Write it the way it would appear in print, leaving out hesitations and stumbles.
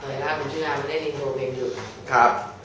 สวัสดีครับผมชื่อนายมาเล่นอินโทรเพลงอยู่ครับ